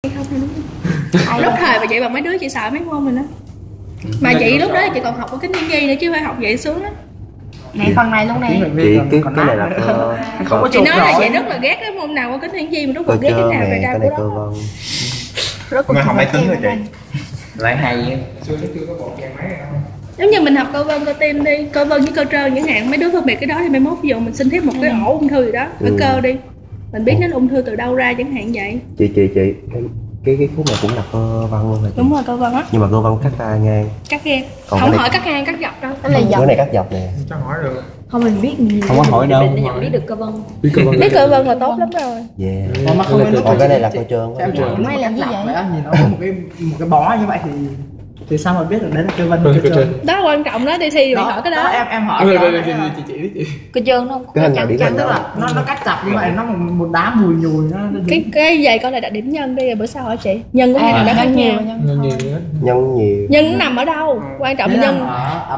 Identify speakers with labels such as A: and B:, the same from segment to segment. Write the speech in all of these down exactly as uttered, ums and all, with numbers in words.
A: không hay đúng không? Lúc thời mà chị bằng mấy đứa chị sợ mấy môn mình đó. Mà chị lúc đó chị còn học ở kính thiên nhi nữa chứ phải học vậy xuống đó.
B: Này phần này luôn nè.
C: Chị cái cái này là cơ.
A: Không có chị nói là chị rất là ghét cái môn nào qua kính thiên nhi mà rất là ghét cái nào về ra của đó.
C: Rất
D: mà học máy tính rồi chị.
C: Lại hay.
A: Giống như mình học cơ vân cơ tim đi, cơ vân với cơ trơn những hạn mấy đứa phân biệt cái đó thì mai mốt ví dụ mình xin thiết một cái ổ ung thư gì đó, cái ừ. cơ đi. Mình biết đến ung thư từ đâu ra chẳng hạn vậy.
C: Chị chị chị cái cái khúc này cũng là cơ văn luôn rồi.
A: Đúng rồi, cơ văn á.
C: Nhưng mà cơ văn cắt ra ngang.
A: Cắt ngang. Không hỏi này... cắt ngang cắt dọc đâu.
C: Cái này dọc. Cái này cắt dọc nè.
D: Cho hỏi được.
B: Không mình biết mình
C: không có hỏi đâu.
B: Mình nhận biết được cơ vân.
A: Biết cơ vân. Biết cơ vân là tốt lắm rồi.
C: Yeah. Mà không biết cái này là cơ trơn.
B: May làm gì vậy?
E: Nhìn nó có một cái một cái bó như vậy thì thì sao mà biết được đấy là cơ vân cơ trơn.
A: Đó quan trọng đó, đi thi rồi hỏi cái đó.
E: Đó em em hỏi.
D: Chị chị đi chị.
B: Cơ trơn không?
C: Cái hình nào điển hình
E: tức là nó nó cắt chặt như vậy, nó một đá mùi nhùi nó.
A: Cái cái vậy coi là đặc điểm nhân đi rồi bữa sau hỏi chị. Nhân của hai thằng đó khác nhau.
C: Nhân nhiều. Nhân nhiều.
A: Nhân nó nằm ở đâu? Quan trọng là nhân.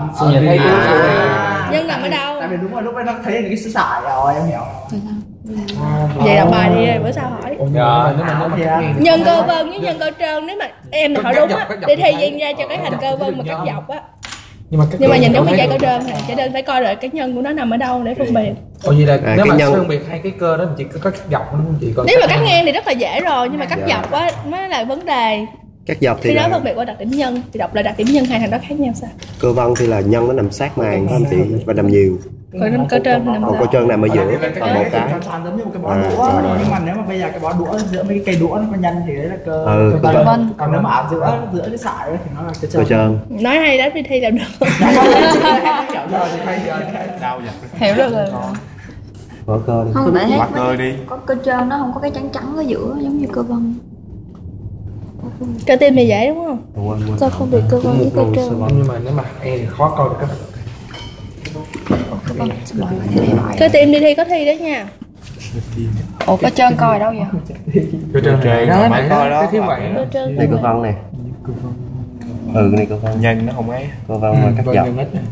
A: Nhân nằm ở đâu?
E: Tại vì đúng rồi, lúc ấy nó thấy cái sợi sợi rồi em hiểu.
A: Vậy đọc bài đi bữa sau hỏi. Nhân cơ vân với nhân cơ trơn, nếu mà em hỏi đúng á đi thi diễn ra cho cái hình cơ vân mà cắt dọc á. Nhưng mà, nhưng mà nhìn đúng cái dây cơ trơn này, cho nên phải coi rồi cái nhân của nó nằm ở đâu để phân biệt.
D: Ồ vậy là à, nếu mà nhân... phân biệt hai cái cơ đó chỉ có cắt dọc đúng không chị? Còn
A: nếu mà cắt ngang thì rất là dễ rồi, nhưng mà cắt dọc á mới là vấn đề.
C: Cắt dọc thì
A: khi
C: là...
A: đó phân biệt qua đặc điểm nhân thì đọc là đặc điểm nhân hai thằng đó khác nhau sao?
C: Cơ văn thì là nhân nó nằm sát màng phải không chị, và nằm nhiều.
A: Còn nằm cơ trơn nằm.
C: Còn cơ trơn nằm ở giữa, còn một cái.
E: Giống như một cái bó đũa, nhưng mà nếu mà bây giờ cái bó đũa giữa mấy cái cây đũa nó có nhân thì đấy là cơ.
C: Ừ,
E: cơ vân. Còn nếu mà ở giữa giữa cái sợi thì nó là cơ trơn.
C: Cơ trơn.
A: Nói hay đó, đi thi làm được. Hiểu được rồi.
C: Mở cơ đi.
B: Không phải
D: hết cơ đi.
B: Có cơ trơn nó không có cái trắng trắng ở giữa giống như cơ vân.
A: Cơ tim thì dễ đúng không?
B: Sao không bị cơ vân với cơ trơn?
D: Nhưng mà nếu mà em thì khó coi được cái
A: cơ tim đi thi có thi đấy nha.
B: Ủa cơ trơn coi đâu vậy?
D: Cơ trơn đó phải coi đó.
C: Này cơ văn nè. Ừ cái này cơ văn.
D: Nhân nó không ấy.
C: Cơ văn mà cắt dọc.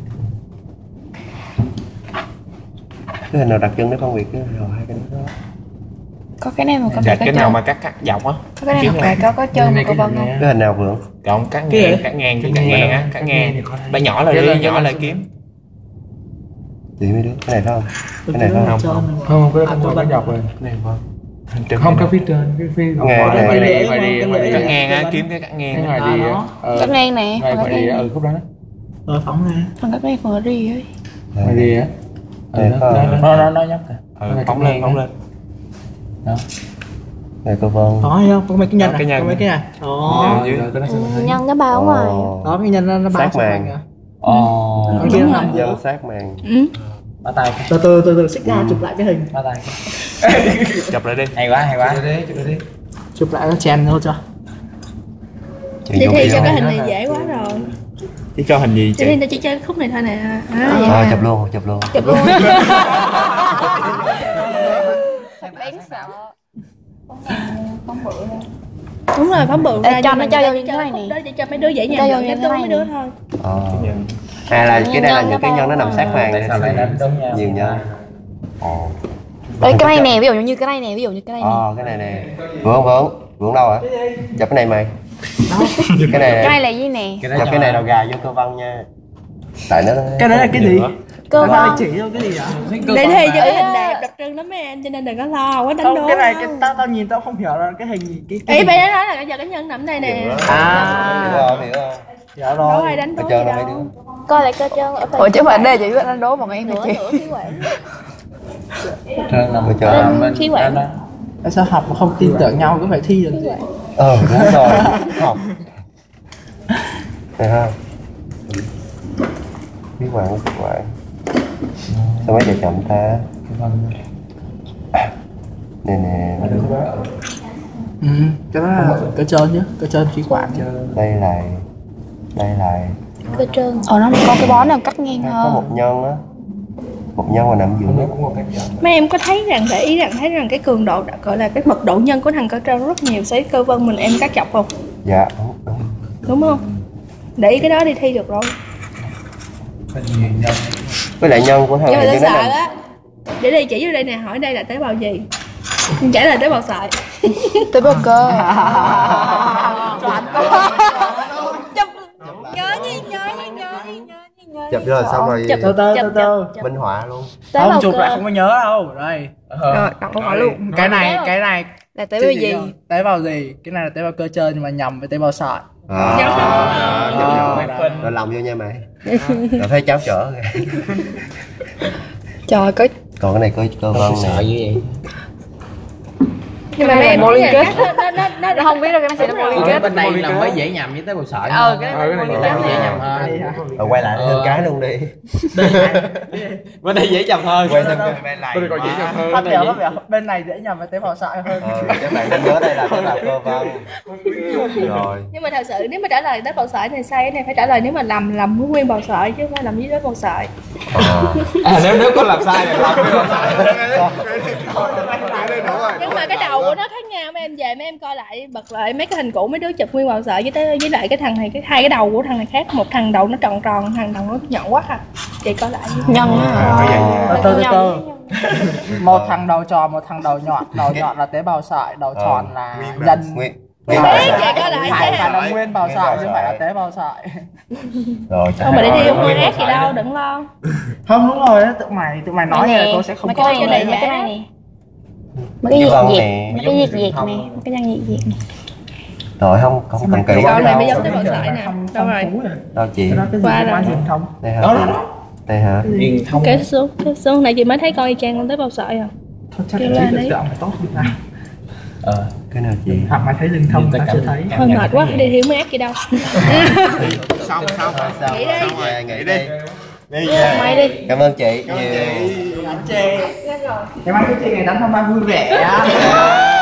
C: Cái hình nào đặc trưng để phân biệt cái rồi hai cái đó.
B: Có cái này mà có
D: dạ, cái nào mà cắt cắt dọc á.
B: Có cái này mà có có trơn mà cơ vân không?
C: Cái hình nào Vượng?
D: Còn cắt ngang, cắt ngang, cắt ngang á, cắt ngang. Bé nhỏ lại đi, nhỏ lại kiếm.
C: Chị mấy đứa, cái này phải không? Cái này phải không?
D: Không, không, cái không có dọc rồi.
C: Cái này không?
D: Không, cái phía trên, cái phía
C: ngoài này,
D: ngoài đi, ngoài đi, ngoài đi. Cắt ngang á, kiếm cái cắt ngang.
B: Ngoài đi á. Cắt ngang nè.
D: Ngoài đi, ừ, khúc đó.
E: Ờ, phóng ra.
B: Phần cắt ngang phần ở đi ấy.
D: Ngoài đi á. Nó, nó, nó nhấp kìa. Ừ, phóng lên, phóng lên. Đó.
C: Này cơ vân.
E: Có hay không? Có mấy cái nhân này, có mấy cái này.
B: Ồ. Nhân nó bao ngoài.
E: Đó cái nhân nó bao
C: sát màng.
E: Ồ. Cái kia nằm
C: nhân sát màng.
A: Ừ.
D: Bắt tay.
E: Từ từ từ từ xích ra chụp lại cái hình.
D: Bắt tay. Chụp lại đi. Hay quá, hay quá. Chụp lại đi, chụp lại đi.
E: Chụp lại nó chen thôi cho.
A: Đi thi cho cái hình này dễ quá rồi.
D: Chỉ cho hình gì chị?
A: Đi thi chỉ chơi khúc này thôi nè.
C: Ờ chụp luôn, chụp luôn.
A: Chụp luôn.
B: Đáng sợ. Phóng bự ra.
A: Đúng rồi, phóng bự ra.
B: Cho nó cho vô như thế này nè.
A: Đó để cho mấy đứa dễ nhàng nhận đến mấy đứa thôi.
C: Ờ. À là cái đây là những cái nhân nó nằm sát màng này. Nhiều nhân. Ồ.
B: Đây cái này nè, ví dụ như cái này nè, ví dụ như cái này nè.
C: Ờ cái này nè. Vượng Vượng, Vượng đâu hả? Chụp cái này mày. Cái này.
B: Cái này là gì nè?
C: Chụp cái này đầu gà vô cơ văn nha. Tại nó
E: cái đấy là cái gì?
B: Cơ vân
E: chỉ cho cái gì vậy?
A: Để thi cho cái hình đẹp đặc trưng lắm mấy em, cho nên đừng có lo quá đánh đố.
E: Cái này cái tao tao nhìn tao không hiểu là cái hình cái
A: ý phải nói là giờ cái nhân nằm đây nè.
E: À
C: hiểu không, hiểu không?
E: Dạ rồi.
A: Đâu ai đánh đố gì đâu.
B: Coi lại cơ trơn ở phần. Ủa chứ bạn đây chỉ biết đánh đố một em này chị.
A: Khí quản.
C: Trơn nằm ở chờ
A: Khí quản.
E: Sao học mà không tin tưởng nhau cứ phải thi được gì?
C: Ờ đúng rồi. Học. Thấy không? Khí quản, khí quản. Sao mấy giờ chậm ta? Nè nè.
E: Ừ, cái đó là cơ trơn chứ, cơ trơn khí quản chứ.
C: Đây là đây là
B: cơ trơn. Ờ nó có cái bó nào cắt ngang hơn.
C: Có một nhân á, một nhân mà nằm giữa.
A: Mấy em có thấy rằng để ý rằng thấy rằng cái cường độ gọi là cái mật độ nhân của thằng cơ trơn rất nhiều so với cơ vân mình em cắt chọc không?
C: Dạ đúng đúng.
A: Đúng không? Để ý cái đó đi thi được rồi.
C: Với lại nhân của thằng
A: nhưng mà
C: này
A: tôi sợ á. Để đây chỉ vô đây nè, hỏi đây là tế bào gì? Trả lời tế bào sợi.
B: Tế bào cơ.
A: Nhớ đi, nhớ đi, nhớ đi, nhớ đi, nhớ
C: Chụp rồi xong rồi
B: Chụp
E: từ từ từ từ
C: minh họa luôn.
B: Tế
E: không
B: bào
E: chụp
B: cơ.
E: lại không có nhớ đâu đây
B: Rồi, đọc câu hỏi luôn.
E: cái này cái này
B: Là tế bào gì?
E: tế bào gì cái này là tế bào cơ chơi nhưng mà nhầm với tế bào sợi.
C: À,
A: Nhớ
C: rồi, rồi lòng vô nha mày. Rồi thấy cháu chở kìa.
B: Trời cái
C: Còn cái này có cơ vân
D: Sợ
C: nè.
D: như vậy.
A: Nhưng mà mấy em
B: Mô
A: thấy
B: liên
A: là
B: kết.
A: nó nó nó nó
B: Nó không biết đâu cái này sẽ là mô liên kết.
D: Bên này là mới dễ nhầm với tế bào sợi.
B: Ờ, cái này
D: Ờ,
B: mô liên
D: bên
B: kết
D: này dễ
B: nè.
D: nhầm hơn.
C: Rồi quay lại thêm cái luôn đi.
D: Bên đây dễ nhầm hơn.
C: Quay thêm cái bên này.
D: Bên đây còn dễ nhầm hơn.
E: Phát biểu phát biểu bên này dễ nhầm với tế bào sợi hơn.
C: Ờ, các bạn nên nhớ đây là cái là cơ vân. Rồi.
A: nhưng mà thật sự nếu mà trả lời tế bào sợi thì sai, cái này phải trả lời nếu mà làm làm với nguyên bào sợi chứ không phải làm với tế bào sợi.
C: Ờ.
D: À, nếu nếu có làm sai thì làm tế bào sợi.
A: Nhưng mà cái đầu của nó khác nhau, mấy em về mấy em coi lại bật lại mấy cái hình cũ mấy đứa chụp nguyên bào sợi với tới với lại cái thằng này, cái hai cái đầu của thằng này khác, một thằng đầu nó tròn tròn, thằng đầu nó nhỏ quá à. Chị coi lại
B: Nhân á.
E: Từ từ từ từ. Một thằng đầu tròn, một thằng đầu nhọn. Đầu nhọn là tế bào sợi, đầu tròn là nhân.
C: Nguyên.
A: Đấy,
C: Nguyên.
A: chị coi lại
E: Phải
A: chứ.
E: phải là nguyên bào sợi chứ không phải là tế bào sợi.
C: Rồi.
A: Không mà để đi không có ác gì đâu, đừng lo.
E: Không đúng rồi đó, tụi mày tụi mày nói như là tôi sẽ không
B: mấy
E: có
B: cái
E: chỗ
B: này
E: này.
B: mấy cái này nè. Mấy cái
C: Cái
B: diệt
C: vân
B: diệt,
C: nè.
B: mấy cái diệt diệt nè, mấy cái răng diệt diệt nè.
C: Rồi không không cần kỹ quá
A: Con này mới
C: đâu.
A: giống tế bào sợi nè. Đâu rồi?
C: Đâu chị.
E: Cái đó cái gì
A: Qua
E: liên quan
A: rồi.
E: truyền thông.
C: Đây hả?
E: Đó đó đó.
C: Đây hả?
D: Điền thông.
A: Kéo xuống, kéo xuống. Nãy chị mới thấy con y chang con tế bào sợi à.
E: Thôi chắc
A: Kêu
E: là
A: lên
E: trí
A: đấy.
E: tưởng tượng mày tốt hơn ta.
D: Ờ.
C: Cái nào chị?
E: Hoặc mày thấy liên thông ta chưa thấy.
A: Hơi mệt quá, đi thiếu mấy ác gì đâu.
C: Xong xong rồi xong.
A: Nghỉ đi.
C: Xong rồi nghỉ đi. Đi
B: Mày đi.
C: Cảm ơn chị nhiều.
E: Cảm ơn chị. Em ăn cái chị ngày đánh hôm nay vui vẻ.